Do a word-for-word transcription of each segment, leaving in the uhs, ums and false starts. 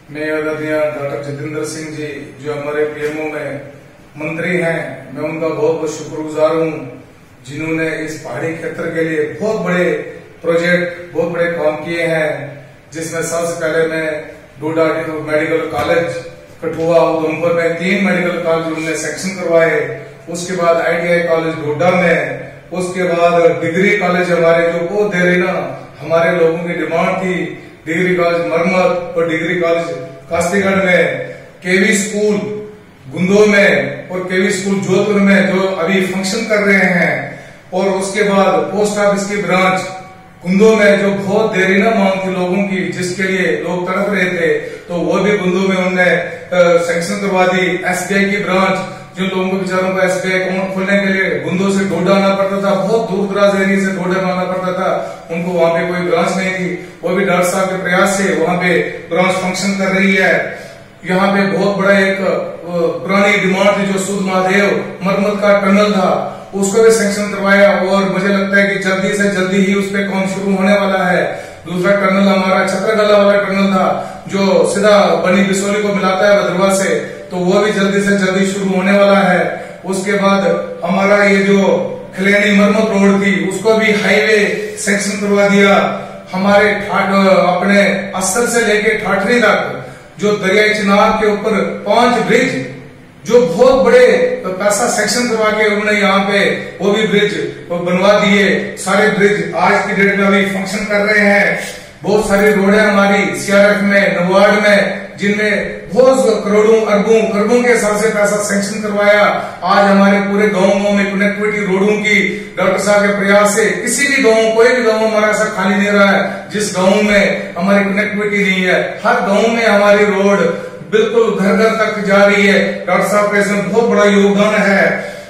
मैं आदरणीय डॉक्टर जितेंद्र सिंह जी जो हमारे पीएमओ में मंत्री हैं, मैं उनका बहुत बहुत शुक्रगुजार हूँ जिन्होंने इस पहाड़ी क्षेत्र के लिए बहुत बड़े प्रोजेक्ट, बहुत बड़े काम किए हैं। जिसमें सबसे पहले मैं डोडा मेडिकल कॉलेज कठुआ उधमपुर में तीन मेडिकल कॉलेज उन्होंने सेक्शन करवाए। उसके बाद आईटीआई कॉलेज डोडा में, उसके बाद डिग्री कॉलेज हमारे जो बहुत देर ना हमारे लोगों की डिमांड थी, डिग्री कॉलेज मरमत और डिग्री कॉलेज कास्तीगढ़ में, केवी स्कूल गुंदो में और केवी स्कूल जोधपुर में जो अभी फंक्शन कर रहे हैं। और उसके बाद पोस्ट ऑफिस की ब्रांच गुंदो में जो बहुत देरी ना मांग थी लोगों की, जिसके लिए लोग तड़प रहे थे, तो वो भी गुंदो में उन्होंने सेक्शन करवा दी। एसबीआई की ब्रांच, जो लोगों को बेचारों को एसबीआई अकाउंट खोलने के लिए गुंदो से डोडा आना पड़ता था, बहुत दूर दराज एरिया से डोडा में आना पड़ता था, उनको वहां पे कोई ब्रांच नहीं थी, वो भी डॉक्टर साहब के प्रयास से वहां पे ब्रांच फंक्शन कर रही है। यहाँ पे बहुत बड़ा एक पुरानी डिमांड थी जो सुध महादेव मरमत का टनल था, उसको भी सेक्शन करवाया और मुझे लगता है कि जल्दी से जल्दी ही उस पर काम शुरू होने वाला है। दूसरा टनल हमारा छत्रगला वाला टनल था जो सीधा बनी बिसोली को मिलाता है भद्रवा से, तो वो भी जल्दी से जल्दी शुरू होने वाला है। उसके बाद हमारा ये जो खिलेनी मरमत रोड थी उसको भी हाईवे सेक्शन करवा दिया। हमारे अपने अस्तर से लेके ठाठरी तक जो दरियाई चिनाब के ऊपर पांच ब्रिज जो बहुत बड़े पैसा सेक्शन करवा के उन्होंने यहाँ पे वो भी ब्रिज बनवा दिए। सारे ब्रिज आज की डेट में अभी फंक्शन कर रहे हैं। बहुत सारी रोडें हमारी सीआरएफ में, नवार्ड में, जिनमें बहुत करोड़ों अरबों खरबों के हिसाब से पैसा सेंक्शन करवाया। आज हमारे पूरे गांव में कनेक्टिविटी रोडों की डॉक्टर साहब के प्रयास से किसी भी गांव, कोई भी गांव हमारा ऐसा खाली नहीं रहा है जिस गांव में हमारी कनेक्टिविटी नहीं है। हर गांव में हमारी रोड बिल्कुल घर घर तक जा रही है। डॉक्टर साहब का इसमें बहुत बड़ा योगदान है।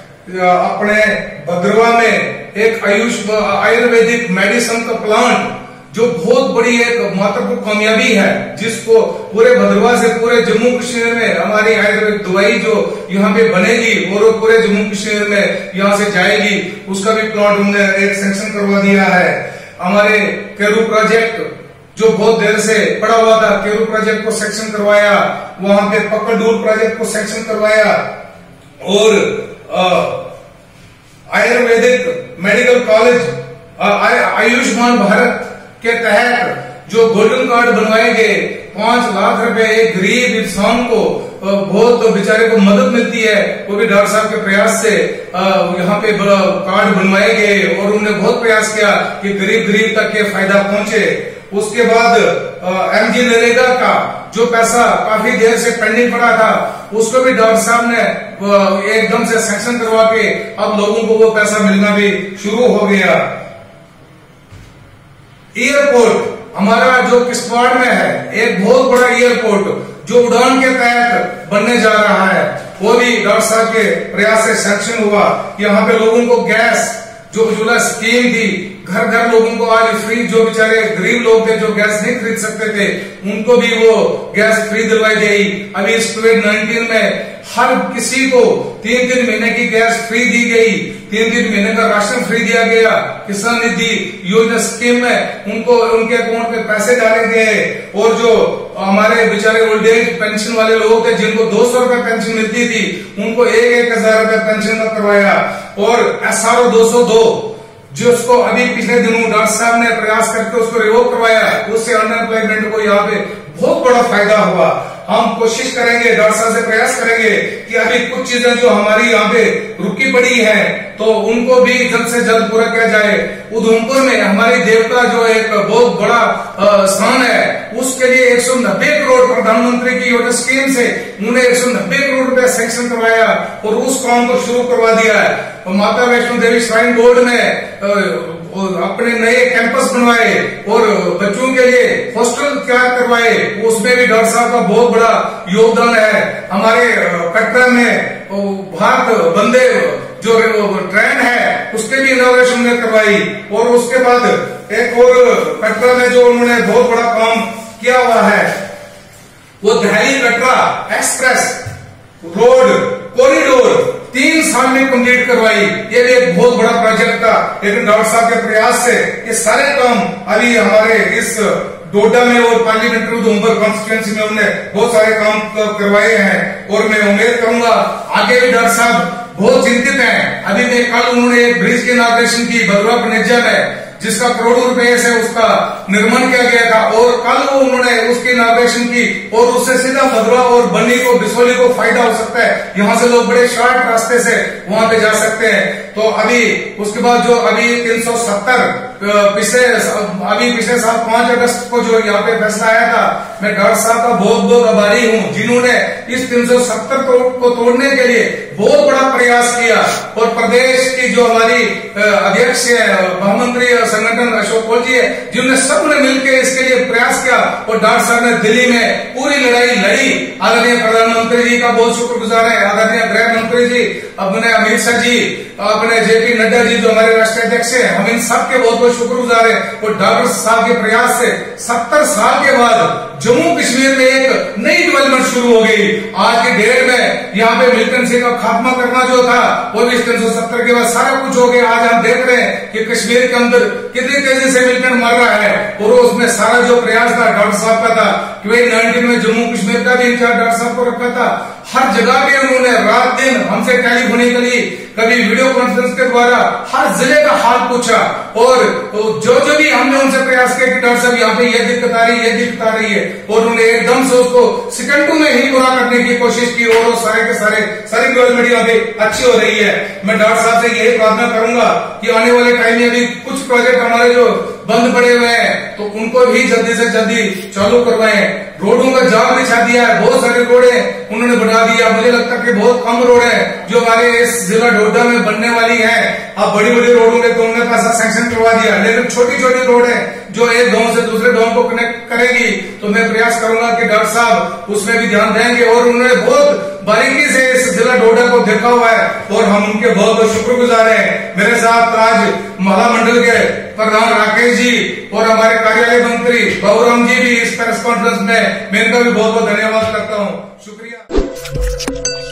अपने भद्रवा में एक आयुष आयुर्वेदिक मेडिसिन का प्लांट जो बहुत बड़ी एक महत्वपूर्ण कामयाबी है, जिसको पूरे भद्रवा से पूरे जम्मू कश्मीर में हमारी आयुर्वेदिक दवाई जो यहाँ पे बनेगी और पूरे जम्मू कश्मीर में यहाँ से जाएगी, उसका भी प्लांट हमने एक सेक्शन करवा दिया है। हमारे केरू प्रोजेक्ट जो बहुत देर से पड़ा हुआ था, केरू प्रोजेक्ट को सेक्शन करवाया। वहां पे पकड़ूर प्रोजेक्ट को सेक्शन करवाया और आयुर्वेदिक मेडिकल कॉलेज आयुष्मान भारत के तहत जो गोल्डन कार्ड बनवाए गए, पांच लाख रुपए एक गरीब इंसान को बहुत बेचारे को मदद मिलती है, वो भी डॉक्टर साहब के प्रयास से यहाँ पे कार्ड बनवाए गए और उन्होंने बहुत प्रयास किया कि गरीब गरीब तक के फायदा पहुंचे। उसके बाद एमजी नरेगा का जो पैसा काफी देर से पेंडिंग पड़ा था, उसको भी डॉक्टर साहब ने एकदम से सेक्शन करवा के अब लोगों को वो पैसा मिलना भी शुरू हो गया। एयरपोर्ट हमारा जो किश्तवाड़ में है, एक बहुत बड़ा एयरपोर्ट जो उड़ान के तहत बनने जा रहा है, वो भी डॉक्टर साहब के प्रयास से सेक्शन हुआ। यहाँ पे लोगों को गैस जो उज्ज्वला स्कीम थी, घर घर लोगों को आज फ्री, जो बेचारे गरीब लोग थे जो गैस नहीं खरीद सकते थे, उनको भी वो गैस फ्री दिलवाई गई। अभी इस कोविड नाइन्टीन में हर किसी को तीन तीन महीने की गैस फ्री दी गई, तीन तीन महीने का राशन फ्री दिया गया। किसान निधि योजना स्कीम में उनको उनके अकाउंट में पैसे डाले गए। और जो हमारे बेचारे ओल्ड एज पेंशन वाले लोग थे जिनको दो सौ रुपए पेंशन मिलती थी, उनको एक एक हजार रुपए पेंशन का करवाया। और एस आर ओ दो सौ दो जो उसको अभी पिछले दिनों डॉक्टर साहब ने प्रयास करके उसको रिवोक करवाया, उससे अनएम्प्लॉयमेंट को यहाँ पे बहुत बड़ा फायदा हुआ। हम कोशिश करेंगे, डॉक्टर साहब से प्रयास करेंगे कि अभी कुछ चीजें जो हमारी यहाँ पे रुकी पड़ी हैं तो उनको भी जल्द से जल्द पूरा किया जाए। उधमपुर में हमारी देवता जो एक बहुत बड़ा स्थान है, उसके लिए एक सौ नब्बे करोड़ प्रधानमंत्री की योजना स्कीम से उन्होंने एक सौ नब्बे करोड़ रुपया सेंक्शन करवाया और उस काम को शुरू करवा दिया है। तो माता वैष्णो देवी श्राइन बोर्ड में अपने नए कैंपस बनवाए और बच्चों के लिए हॉस्टल तैयार करवाए, उसमें भी डॉक्टर साहब का बहुत बड़ा योगदान है। हमारे कटरा में भारत वंदे जो ट्रेन है उसके भी इनॉग्रेशन में करवाई। और उसके बाद एक और कटरा में जो उन्होंने बहुत बड़ा काम किया हुआ है, वो Delhi Katra express road corridor तीन साल में कंप्लीट करवाई। ये भी एक बहुत बड़ा प्रोजेक्ट था, लेकिन डॉक्टर साहब के प्रयास से ये सारे काम अभी हमारे इस डोडा में और पार्लियामेंट्री उधमपुर कॉन्स्टिट्यूंसी में उन्होंने बहुत सारे काम करवाए हैं और मैं उम्मीद करूंगा आगे भी डॉक्टर साहब बहुत चिंतित हैं। अभी मैं कल उन्होंने एक ब्रिज की इनॉग्रेशन की भदवा पनेजा में, जिसका करोड़ों रुपए से उसका निर्माण किया गया था, और कल वो उन्होंने उसकी इनॉग्रेशन की और उससे सीधा भदवा और बन्नी को बिसौली को फायदा हो सकता है। यहाँ से लोग बड़े शॉर्ट रास्ते से वहां पे जा सकते हैं। तो अभी उसके बाद जो अभी तीन सौ सत्तर पिछले अभी पिछले साल पांच अगस्त को जो यहाँ पे फैसला आया था, मैं डॉक्टर साहब का बहुत बहुत आभारी हूँ जिन्होंने इस तीन सौ सत्तर को तोड़ने के लिए बहुत बड़ा प्रयास किया। और प्रदेश की जो हमारी अध्यक्ष है, महामंत्री संगठन अशोक कौल जी है, जिन्होंने सबने मिलकर इसके लिए प्रयास किया और डॉक्टर साहब ने दिल्ली में पूरी लड़ाई लड़ी। आदरणीय प्रधानमंत्री जी का बहुत शुक्रगुजार है, आदरणीय गृह मंत्री जी, अपने अमित शाह जी, अपने जेपी नड्डा जी जो हमारे राष्ट्रीय अध्यक्ष है, हम इन सबके बहुत बहुत शुक्रगुजार है। और डॉक्टर साहब के प्रयास से सत्तर साल के बाद जम्मू कश्मीर में एक नई डेवलपमेंट शुरू हो गई। आज के डेट में यहाँ पे मिलिटेंसी का खात्मा करना जो था वो भी तीन सौ सत्तर के बाद सारा कुछ हो गया। आज हम देख रहे हैं कि कश्मीर के अंदर कितनी तेजी से मिलिटेंट मर रहा है, और उसमें सारा जो प्रयास था डॉक्टर साहब का था कि भाई नाइनटीन में जम्मू कश्मीर का भी इंचार्ज डॉक्टर साहब को रखा था। हर जगह पे उन्होंने रात दिन हमसे टेलीफोनिकली, कभी वीडियो कॉन्फ्रेंस के द्वारा हर जिले का हाल पूछा, और जो जो भी हमने उनसे प्रयास किया कि डॉक्टर साहब यहाँ पे ये दिक्कत आ रही है, ये दिक्कत आ रही है, और उन्होंने एकदम से उसको सेकंडों में ही पूरा करने की कोशिश की, और वो सारे के सारे सारी डेवलपमेंट यहाँ पे अच्छी हो रही है। मैं डॉक्टर साहब से यही प्रार्थना करूंगा कि आने वाले टाइम में भी कुछ प्रोजेक्ट हमारे जो बंद पड़े हुए हैं तो उनको भी जल्दी से जल्दी चालू करवाएं। रोडों का जाल बिछा दिया है, बहुत सारे रोडें उन्होंने बढ़ा दिया। मुझे लगता है कि बहुत कम रोड है जो हमारे इस जिला डोडा में बनने वाली है। अब बड़ी बड़ी रोडों में तो उन्होंने पैसा सैंक्शन करवा दिया, लेकिन छोटी छोटी रोड है जो एक गांव से दूसरे गांव को कनेक्ट करेगी। तो मैं प्रयास करूंगा कि डॉक्टर साहब उसमें भी ध्यान देंगे, और उन्होंने बहुत बारीकी से इस जिला डोडा को देखा हुआ है और हम उनके बहुत बहुत शुक्रगुजार हैं। मेरे साथ आज महामंडल के प्रधान राकेश जी और हमारे कार्यालय मंत्री बाबूराम जी भी इस प्रेस कॉन्फ्रेंस में, मैं इनका भी बहुत बहुत धन्यवाद करता हूँ। शुक्रिया।